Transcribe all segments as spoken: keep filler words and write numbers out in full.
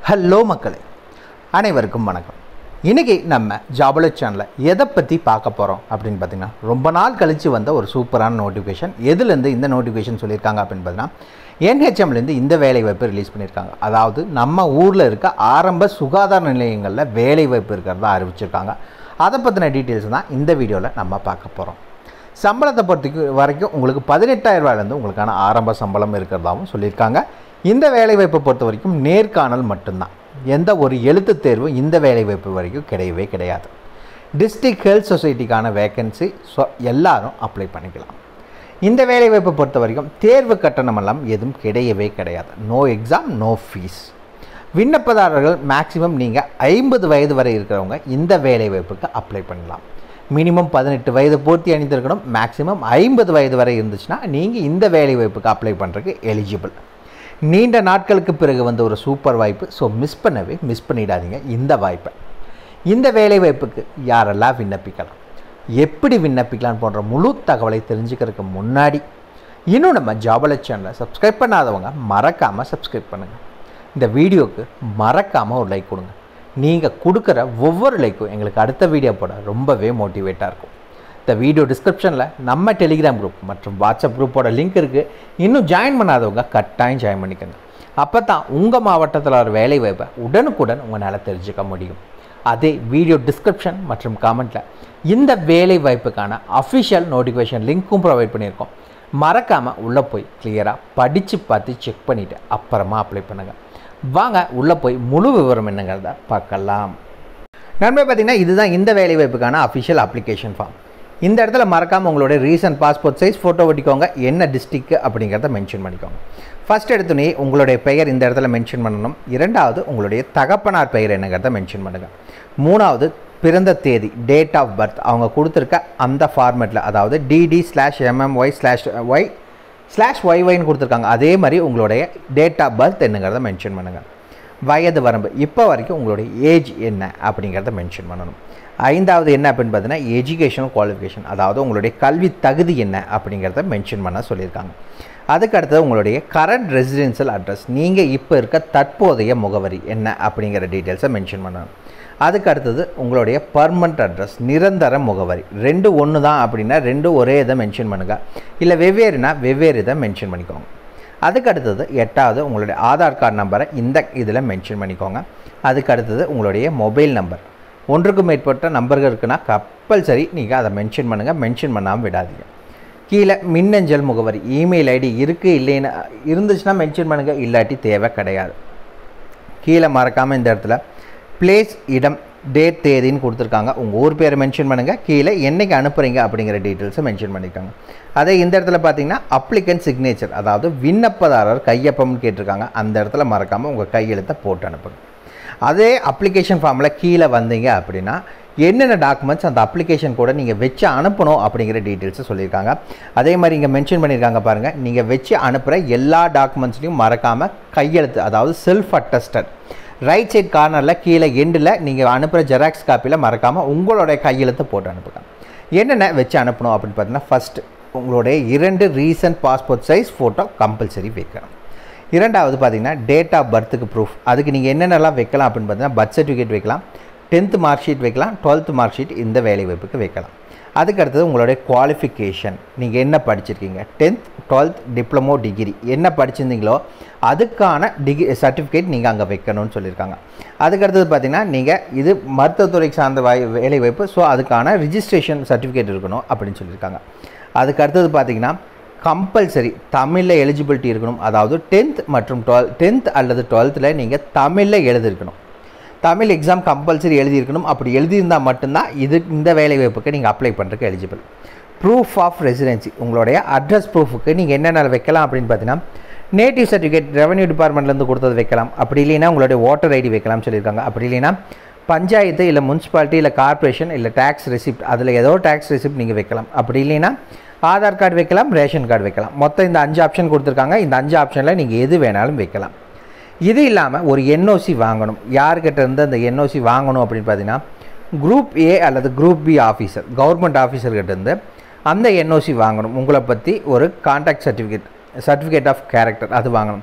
Hello மக்களே, அனைவருக்கும் வணக்கம். இன்றைக்கி நம்ம ஜாபல சேனலில் எதை பற்றி பார்க்க போகிறோம் அப்படின்னு பார்த்திங்கன்னா, ரொம்ப நாள் கழித்து வந்த ஒரு சூப்பரான நோட்டிஃபிகேஷன். எதுலேருந்து இந்த நோட்டிஃபிகேஷன் சொல்லியிருக்காங்க அப்படின்னு பார்த்தீங்கன்னா, என்ஹெச்எம்லேருந்து இந்த வேலைவாய்ப்பு ரிலீஸ் பண்ணியிருக்காங்க. அதாவது நம்ம ஊரில் இருக்க ஆரம்ப சுகாதார நிலையங்களில் வேலைவாய்ப்பு இருக்கிறதா அறிவிச்சிருக்காங்க. அதை பற்றின டீட்டெயில்ஸ் தான் இந்த வீடியோவில் நம்ம பார்க்க போகிறோம். சம்பளத்தை பொறுத்த வரைக்கும் உங்களுக்கு பதினெட்டாயிரம் ரூபாயிலேருந்து உங்களுக்கான ஆரம்ப சம்பளம் இருக்கிறதாகவும் சொல்லியிருக்காங்க. இந்த வேலைவாய்ப்பை பொறுத்த வரைக்கும் நேர்காணல் மட்டும்தான். எந்த ஒரு எழுத்து தேர்வு இந்த வேலைவாய்ப்பு வரைக்கும் கிடையவே கிடையாது. டிஸ்ட்ரிக்ட் ஹெல்த் சொசைட்டிக்கான வேக்கன்சி, ஸோ எல்லாரும் அப்ளை பண்ணிக்கலாம். இந்த வேலைவாய்ப்பை பொறுத்த வரைக்கும் தேர்வு கட்டணமெல்லாம் எதுவும் கிடையவே கிடையாது. No exam, no fees. விண்ணப்பதாரர்கள் மேக்ஸிமம் நீங்கள் ஐம்பது வயது வரை இருக்கிறவங்க இந்த வேலைவாய்ப்புக்கு அப்ளை பண்ணலாம். மினிமம் பதினெட்டு வயது பூர்த்தி அணிந்திருக்கணும். மேக்ஸிமம் ஐம்பது வயது வரை இருந்துச்சுன்னா நீங்கள் இந்த வேலைவாய்ப்புக்கு அப்ளை பண்ணுறதுக்கு எலிஜிபிள். நீண்ட நாட்களுக்கு பிறகு வந்த ஒரு சூப்பர் வாய்ப்பு. ஸோ மிஸ் பண்ணவே மிஸ் பண்ணிடாதீங்க இந்த வாய்ப்பை. இந்த வேலைவாய்ப்புக்கு யாரெல்லாம் விண்ணப்பிக்கலாம், எப்படி விண்ணப்பிக்கலாம் போன்ற முழு தகவலை தெரிஞ்சுக்கிறதுக்கு முன்னாடி இன்னும் நம்ம ஜாபல சேனலை சப்ஸ்கிரைப் பண்ணாதவங்க மறக்காமல் சப்ஸ்கிரைப் பண்ணுங்கள். இந்த வீடியோவுக்கு மறக்காமல் ஒரு லைக் கொடுங்க. நீங்கள் கொடுக்குற ஒவ்வொரு லைக்கும் எங்களுக்கு அடுத்த வீடியோ போட ரொம்பவே மோட்டிவேட்டாக இருக்கும். இந்த வீடியோ டிஸ்கிரிப்ஷனில் நம்ம டெலிகிராம் குரூப் மற்றும் வாட்ஸ்அப் குரூப்போட லிங்க் இருக்குது. இன்னும் ஜாயின் பண்ணாதவங்க கட்டாயம் ஜாயின் பண்ணிக்கோங்க. அப்போ தான் உங்கள் மாவட்டத்தில் ஒரு வேலை வாய்ப்பை உடனுக்குடன் உங்களால் தெரிஞ்சுக்க முடியும். அதே வீடியோ டிஸ்கிரிப்ஷன் மற்றும் காமெண்ட்டில் இந்த வேலை வாய்ப்புக்கான அஃபிஷியல் நோட்டிஃபிகேஷன் லிங்க்கும் ப்ரொவைட் பண்ணியிருக்கோம். மறக்காமல் உள்ளே போய் கிளியராக படித்து பார்த்து செக் பண்ணிவிட்டு அப்புறமா அப்ளை பண்ணுங்கள். வாங்க உள்ளே போய் முழு விவரம் என்னங்கிறத பார்க்கலாம். நண்பர் பார்த்திங்கன்னா, இதுதான் இந்த வேலை வாய்ப்புக்கான அஃபிஷியல் அப்ளிகேஷன் ஃபார்ம். இந்த இடத்துல மறக்காமல் உங்களுடைய ரீசன்ட் பாஸ்போர்ட் சைஸ் ஃபோட்டோ ஒட்டிக்கோங்க. என்ன டிஸ்ட்ரிக்ட் அப்படிங்கிறத மென்ஷன் பண்ணிக்கோங்க. ஃபஸ்ட் எடுத்துனே உங்களுடைய பெயர் இந்த இடத்துல மென்ஷன் பண்ணணும். இரண்டாவது உங்களுடைய தகப்பனார் பெயர் என்னங்கிறத மென்ஷன் பண்ணுங்கள். மூணாவது பிறந்த தேதி, டேட் ஆஃப் பர்த் அவங்க கொடுத்துருக்க அந்த ஃபார்மேட்டில், அதாவது DD slash M M Y slash Y slash ஒய்ஒய்ன்னு கொடுத்துருக்காங்க. அதே மாதிரி உங்களுடைய டேட் ஆஃப் பர்த் என்னங்கிறத மென்ஷன் பண்ணுங்கள். வயது வரம்பு, இப்போ வரைக்கும் உங்களுடைய ஏஜ் என்ன அப்படிங்கிறத மென்ஷன் பண்ணணும். ஐந்தாவது என்ன அப்படின்னு பார்த்தீங்கன்னா, எஜுகேஷனல் குவாலிஃபிகேஷன், அதாவது உங்களுடைய கல்வி தகுதி என்ன அப்படிங்கிறத மென்ஷன் பண்ண சொல்லியிருக்காங்க. அதுக்கு அடுத்தது உங்களுடைய கரண்ட் ரெசிடென்ஷியல் அட்ரஸ், நீங்கள் இப்போ இருக்க தற்போதைய முகவரி என்ன அப்படிங்கிற டீட்டெயில்ஸை மென்ஷன் பண்ணணும். அதுக்கு அடுத்தது உங்களுடைய பர்மனண்ட் அட்ரஸ், நிரந்தர முகவரி. ரெண்டு ஒன்று தான் அப்படின்னா ரெண்டு ஒரே இதை மென்ஷன் பண்ணுங்கள். இல்லை வெவ்வேறுனா வெவ்வேறு இதை மென்ஷன் பண்ணிக்கோங்க. அதுக்கு அடுத்தது எட்டாவது உங்களுடைய ஆதார் கார்டு நம்பரை இந்த இதில் மென்ஷன் பண்ணிக்கோங்க. அதுக்கு அடுத்தது உங்களுடைய மொபைல் நம்பர், ஒன்றுக்கும் மேற்பட்ட நம்பர்கள் இருக்குன்னா கம்பல்சரி நீங்கள் அதை மென்ஷன் பண்ணுங்கள். மென்ஷன் பண்ணாமல் விடாதீங்க. கீழே மின்னஞ்சல் முகவரி, இமெயில் ஐடி இருக்குது இல்லைன்னா இருந்துச்சுன்னா மென்ஷன் பண்ணுங்கள், இல்லாட்டி தேவை கிடையாது. கீழே மறக்காமல் இந்த இடத்துல பிளேஸ், இடம், டேட், தேதின்னு கொடுத்துருக்காங்க. உங்கள் ஊர் பேரை மென்ஷன் பண்ணுங்கள். கீழே என்றைக்கு அனுப்புகிறீங்க அப்படிங்கிற டீட்டெயில்ஸை மென்ஷன் பண்ணியிருக்காங்க. அதே இந்த இடத்துல பார்த்தீங்கன்னா அப்ளிகன்ட் சிக்னேச்சர், அதாவது விண்ணப்பதாரர் கையொப்பம்னு கேட்டிருக்காங்க. அந்த இடத்துல மறக்காமல் உங்கள் கையெழுத்தை போட்டு அனுப்புங்க. அதே அப்ளிகேஷன் ஃபார்மில் கீழே வந்தீங்க அப்படின்னா என்னென்ன டாக்குமெண்ட்ஸ் அந்த அப்ளிகேஷன் கூட நீங்கள் வச்சு அனுப்பணும் அப்படிங்கிற டீட்டெயில்ஸை சொல்லியிருக்காங்க. அதே மாதிரி இங்கே மென்ஷன் பண்ணியிருக்காங்க பாருங்கள், நீங்கள் வச்சு அனுப்புகிற எல்லா டாக்குமெண்ட்ஸ்லையும் மறக்காமல் கையெழுத்து, அதாவது செல்ஃப் அட்டஸ்டட், ரைட் சைட் கார்னரில் கீழே எண்டில் நீங்கள் அனுப்புகிற ஜெராக்ஸ் காப்பியில் மறக்காமல் உங்களுடைய கையெழுத்தை போட்டு அனுப்புங்க. என்னென்ன வச்சு அனுப்பணும் அப்படின்னு பார்த்தீங்கன்னா, ஃபஸ்ட்டு உங்களுடைய இரண்டு recent passport size photo compulsory வைக்கணும். இரண்டாவது பார்த்தீங்கன்னா டேட் ஆஃப் பர்த்துக்கு ப்ரூஃப், அதுக்கு நீங்கள் என்னென்னலாம் வைக்கலாம் அப்படின்னு பார்த்தீங்கன்னா, பர்த் சர்டிஃபிகேட் வைக்கலாம், டென்த்து மார்க் ஷீட் வைக்கலாம், டுவெல்த்து மார்க் ஷீட் இந்த வேலை வாய்ப்புக்கு வைக்கலாம். அதுக்கு அடுத்தது உங்களுடைய குவாலிஃபிகேஷன், நீங்கள் என்ன படிச்சிருக்கீங்க, டென்த், டுவெல்த், டிப்ளமோ, டிகிரி என்ன படிச்சிருந்தீங்களோ அதுக்கான டிகிரி சர்டிஃபிகேட் நீங்கள் அங்கே வைக்கணும்னு சொல்லியிருக்காங்க. அதுக்கு அடுத்தது பார்த்திங்கன்னா, நீங்கள் இது மருத்துவத்துறைக்கு சார்ந்த வாய் வேலை வாய்ப்பு, ஸோ அதுக்கான ரிஜிஸ்ட்ரேஷன் சர்டிஃபிகேட் இருக்கணும் அப்படின்னு சொல்லியிருக்காங்க. அதுக்கு அடுத்தது பார்த்திங்கன்னா கம்பல்சரி தமிழில் எலிஜிபிலிட்டி இருக்கணும். அதாவது டென்த் மற்றும் டுவெல் டென்த் அல்லது டுவெல்த்தில் நீங்கள் தமிழில் எழுதியிருக்கணும். தமிழ் எக்ஸாம் கம்பல்சரி எழுதியிருக்கணும். அப்படி எழுதியிருந்தால் மட்டும்தான் இது இந்த வேலை வாய்ப்புக்கு நீங்கள் அப்ளை பண்ணுறதுக்கு எலிஜிபிள். ப்ரூஃப் ஆஃப் ரெசிடென்சி, உங்களுடைய அட்ரஸ் ப்ரூஃபுக்கு நீங்கள் என்னென்ன வைக்கலாம் அப்படின்னு பார்த்தீங்கன்னா, நேட்டிவ் சர்டிஃபிகேட் ரெவன்யூ டிபார்ட்மெண்ட்லேருந்து கொடுத்தது வைக்கலாம். அப்படி இல்லைன்னா உங்களுடைய ஓட்டர் ஐடி வைக்கலாம்னு சொல்லியிருக்காங்க. அப்படி இல்லைன்னா பஞ்சாயத்து இல்லை முனிசிபாலிட்டி இல்லை கார்பரேஷன் இல்லை டேக்ஸ் ரெசிப்ட், அதில் ஏதோ டேக்ஸ் ரெசிப்ட் நீங்கள் வைக்கலாம். அப்படி இல்லைன்னா ஆதார் கார்டு வைக்கலாம், ரேஷன் கார்டு வைக்கலாம். மொத்தம் இந்த அஞ்சு ஆப்ஷன் கொடுத்துருக்காங்க. இந்த அஞ்சு ஆப்ஷனில் நீங்கள் எது வேணாலும் வைக்கலாம். இது இல்லாமல் ஒரு என்ஓசி வாங்கணும். யார்கிட்ட இருந்து அந்த என்ஓசி வாங்கணும் அப்படின்னு பார்த்தீங்கன்னா, குரூப் ஏ அல்லது குரூப் பி ஆஃபீஸர், கவர்மெண்ட் ஆஃபீஸர்கிட்ட இருந்து அந்த என்ஓசி வாங்கணும். உங்களை பற்றி ஒரு contact certificate, certificate of character அது வாங்கணும்.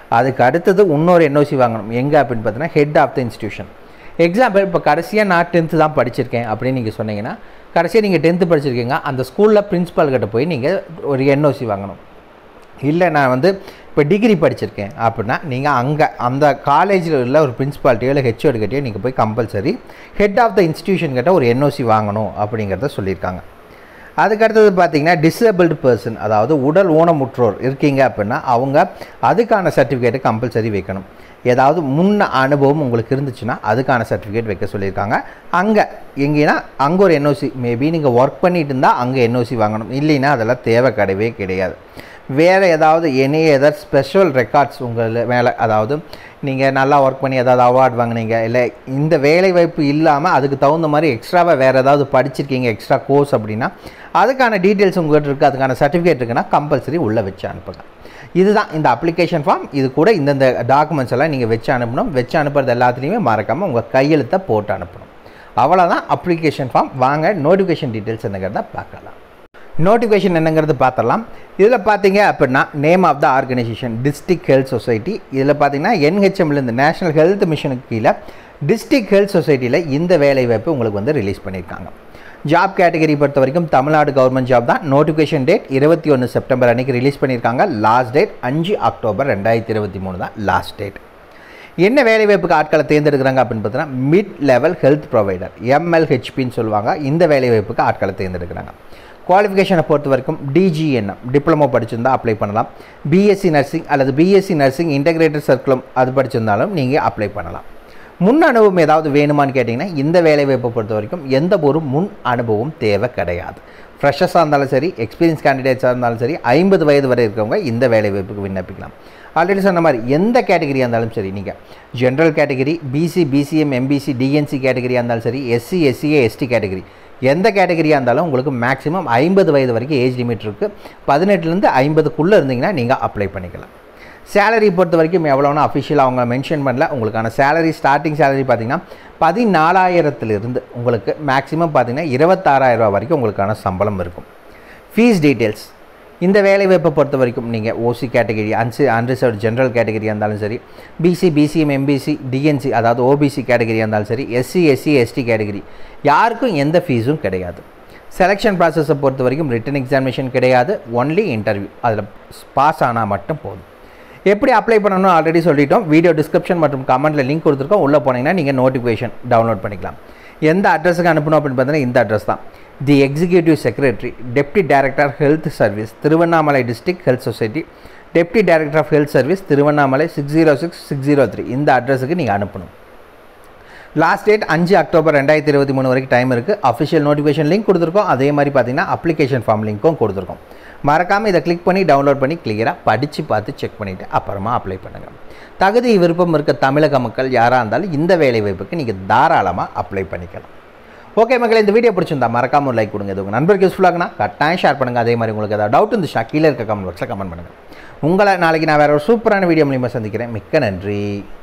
அதுக்கு அடுத்தது இன்னொரு என்ஓசி வாங்கணும். எங்கே அப்படின்னு பார்த்தீங்கன்னா head of the institution. Example இப்போ கடைசியாக நான் டென்த்து தான் படிச்சிருக்கேன் அப்படின்னு நீங்கள் சொன்னீங்கன்னா, கடைசியாக நீங்கள் டென்த்து படிச்சிருக்கீங்க, அந்த ஸ்கூலில் பிரின்ஸிபால் கிட்ட போய் நீங்கள் ஒரு என்ஓசி வாங்கணும். இல்லை நான் வந்து இப்போ டிகிரி படிச்சிருக்கேன் அப்படின்னா நீங்கள் அங்கே அந்த காலேஜில் உள்ள ஒரு பிரின்ஸிபாலிட்டியோ இல்லை ஹெச்ஓடி கிட்டேயோ நீங்கள் போய் compulsory head of the institution கிட்ட ஒரு என்ஓசி வாங்கணும் அப்படிங்கிறத சொல்லியிருக்காங்க. அதுக்கடுத்தது பார்த்தீங்கன்னா டிசேபிள்டு பர்சன், அதாவது உடல் ஊனமுற்றோர் இருக்கீங்க அப்படின்னா அவங்க அதுக்கான சர்டிஃபிகேட்டை கம்பல்சரி வைக்கணும். ஏதாவது முன்ன அனுபவம் உங்களுக்கு இருந்துச்சுன்னா அதுக்கான சர்டிஃபிகேட் வைக்க சொல்லியிருக்காங்க. அங்கே எங்கேனா அங்கே ஒரு என்ஓசி, மேபி நீங்கள் ஒர்க் பண்ணிட்டு இருந்தால் அங்கே என்ஓசி வாங்கணும். இல்லைன்னா அதெல்லாம் தேவை கிடையவே கிடையாது. வேறு ஏதாவது எனி எதர் ஸ்பெஷல் ரெக்கார்ட்ஸ் உங்கள் மேலே, அதாவது நீங்கள் நல்லா ஒர்க் பண்ணி ஏதாவது அவார்ட் வாங்கினீங்க, இல்லை இந்த வேலை வாய்ப்பு இல்லாமல் அதுக்கு தகுந்த மாதிரி எக்ஸ்ட்ராவாக வேறு ஏதாவது படிச்சிருக்கீங்க எக்ஸ்ட்ரா கோர்ஸ் அப்படின்னா அதுக்கான டீட்டெயில்ஸ் உங்கள்கிட்ட இருக்குது, அதுக்கான சர்டிஃபிகேட் இருக்குன்னா கம்பல்சரி உள்ளே வச்சு அனுப்புங்க. இதுதான் இந்த அப்ளிகேஷன் ஃபார்ம். இது கூட இந்தந்த டாக்குமெண்ட்ஸ் எல்லாம் நீங்கள் வச்சு அனுப்பணும். வச்சு அனுப்புறது எல்லாத்துலேயுமே மறக்காமல் உங்கள் கையெழுத்தை போட்டு அனுப்பணும். அவ்வளோதான் அப்ளிகேஷன் ஃபார்ம். வாங்க நோட்டிஃபிகேஷன் டீட்டெயில்ஸ் என்னங்கிறத பார்க்கலாம். நோட்டிஃபிகேஷன் என்னங்கிறது பார்த்துடலாம். இதில் பார்த்தீங்க அப்படின்னா name of the organisation district health society. இதில் பார்த்தீங்கன்னா என்ஹெச்எம்லேருந்து நேஷனல் ஹெல்த் மிஷனுக்கு கீழே டிஸ்ட்ரிக்ட் ஹெல்த் சொசைட்டியில் இந்த வேலைவாய்ப்பு உங்களுக்கு வந்து ரிலீஸ் பண்ணியிருக்காங்க. ஜாப் கேட்டகரி பொறுத்த வரைக்கும் தமிழ்நாடு கவர்மெண்ட் ஜாப் தான். நோட்டிஃபிகேஷன் டேட் இருபத்தி ஒன்று செப்டம்பர் அன்றைக்கி ரிலீஸ் பண்ணியிருக்காங்க. லாஸ்ட் டேட் அஞ்சு அக்டோபர் ரெண்டாயிரத்தி இருபத்தி மூணு தான் லாஸ்ட் டேட். என்ன வேலைவாய்ப்புக்கு ஆட்களை தேர்ந்தெடுக்கிறாங்க அப்படின்னு பார்த்தீங்கன்னா மிட் லெவல் ஹெல்த் ப்ரொவைடர் எம்எல்ஹெச்பின்னு சொல்லுவாங்க. இந்த வேலைவாய்ப்புக்கு ஆட்களை தேர்ந்தெடுக்கிறாங்க. குவாலிஃபிகேஷனை பொறுத்த வரைக்கும் டிஜிஎன்எம் டிப்ளமோ படிச்சிருந்தால் அப்ளை பண்ணலாம். பிஎஸ்சி நர்சிங் அல்லது பிஎஸ்சி நர்சிங் இன்டெகிரேட்டட் சர்க்குலம் அது படிச்சிருந்தாலும் நீங்கள் அப்ளை பண்ணலாம். முன் அனுபவம் ஏதாவது வேணுமான்னு கேட்டிங்கன்னா இந்த வேலைவாய்ப்பை பொறுத்த வரைக்கும் எந்த ஒரு முன் அனுபவம் தேவை கிடையாது. ஃப்ரெஷர்ஸாக இருந்தாலும் சரி, எக்ஸ்பீரியன்ஸ் கேண்டிடேட்ஸாக இருந்தாலும் சரி, ஐம்பது வயது வரை இருக்கவங்க இந்த வேலைவாய்ப்புக்கு விண்ணப்பிக்கலாம். ஆல்ரெடி சொன்ன மாதிரி எந்த கேட்டகரியாக இருந்தாலும் சரி, நீங்கள் general category, BC, BCM, MBC, DNC கேட்டகரியாக இருந்தாலும் சரி, எஸ்சி, எஸ்சிஏ, எஸ்டி கேட்டகரி எந்த கேட்டகரியாக இருந்தாலும் உங்களுக்கு மேக்ஸிமம் ஐம்பது வயது வரைக்கும் ஏஜ் லிமிட் இருக்குது. பதினெட்டுலேருந்து ஐம்பதுக்குள்ளே இருந்தீங்கன்னா நீங்கள் அப்ளை பண்ணிக்கலாம். சேலரி பொறுத்த வரைக்கும் எவ்வளோனா அஃபிஷியலாக அவங்க மென்ஷன் பண்ணல. உங்களுக்கான சேலரி ஸ்டார்டிங் சேலரி பார்த்திங்கன்னா பதினாலாயிரத்துலேருந்து உங்களுக்கு மேக்ஸிமம் பார்த்திங்கன்னா இருபத்தாறாயிரம் ரூபா வரைக்கும் உங்களுக்கான சம்பளம் இருக்கும். ஃபீஸ் டீட்டெயில்ஸ் இந்த வேலைவாய்ப்பை பொறுத்த வரைக்கும் நீங்கள் ஓசி கேட்டகரி, அன்சி அன்ரிசர்வ்டு ஜென்ரல் கேட்டகரியாக இருந்தாலும் சரி, பிசி, பிசிஎம், எம்பிசி, டிஎன்சி அதாவது ஓபிசி கேட்டகரியாக இருந்தாலும் சரி, எஸ்சி, எஸ்சி, எஸ்டி கேட்டகரி யாருக்கும் எந்த ஃபீஸும் கிடையாது. செலெக்ஷன் ப்ராசஸை பொறுத்த வரைக்கும் ரிட்டன் எக்ஸாமினேஷன் கிடையாது, ஒன்லி இன்டர்வியூ. அதில் பாஸ் ஆனால் மட்டும் போதும். எப்படி அப்ளை பண்ணணும்னு ஆல்ரெடி சொல்லிட்டோம். வீடியோ டிஸ்கிரிப்ஷன் மற்றும் கமெண்ட்டில் லிங்க் கொடுத்துருக்கோம். உள்ளே போனீங்கன்னா நீங்கள் நோட்டிஃபிகேஷன் டவுன்லோட் பண்ணிக்கலாம். எந்த அட்ரஸுக்கு அனுப்பணும் அப்படின்னு பார்த்தீங்கன்னா இந்த அட்ரஸ் தான். The executive secretary, deputy director health service, Tiruvannamalai district health society, deputy director of health service, Tiruvannamalai six zero six six zero three இந்த அட்ரஸுக்கு நீங்கள் அனுப்பணும். லாஸ்ட் டேட் அஞ்சு அக்டோபர் ரெண்டாயிரத்தி இருபத்தி மூணு வரைக்கும் டைம் இருக்குது. அஃபிஷியல் நோட்டிஃபிகேஷன் லிங்க் கொடுத்துருக்கோம். அதே மாதிரி பார்த்தீங்கன்னா அப்ளிகேஷன் ஃபார்ம் லிங்க்கும் கொடுத்துருக்கோம். மறக்காமல் இதை கிளிக் பண்ணி டவுன்லோட் பண்ணி கிளியராக படித்து பார்த்து செக் பண்ணிவிட்டு அப்புறமா அப்ளை பண்ணுங்கள். தகுதி விருப்பம் இருக்க தமிழக மக்கள் யாராக இருந்தாலும் இந்த வேலைவாய்ப்புக்கு நீங்கள் தாராளமாக அப்ளை பண்ணிக்கலாம். ஓகே மக்களே, இந்த வீடியோ பிடிச்சிருந்தா மறக்காம ஒரு லைக் கொடுங்க. இது உங்கள் நண்பருக்கு யூஸ்ஃபுல்லாகனா கட்டாயம் ஷேர் பண்ணுங்கள். அதே மாதிரி உங்களுக்கு ஏதாவது டவுட் இருந்துச்சுன்னா கீழே இருக்க கமெண்ட் பாக்ஸில் கமெண்ட் பண்ணுங்கள். உங்களை நாளைக்கு நான் வேறு ஒரு சூப்பரான வீடியோ மூலியமாக சந்திக்கிறேன். மிக்க நன்றி.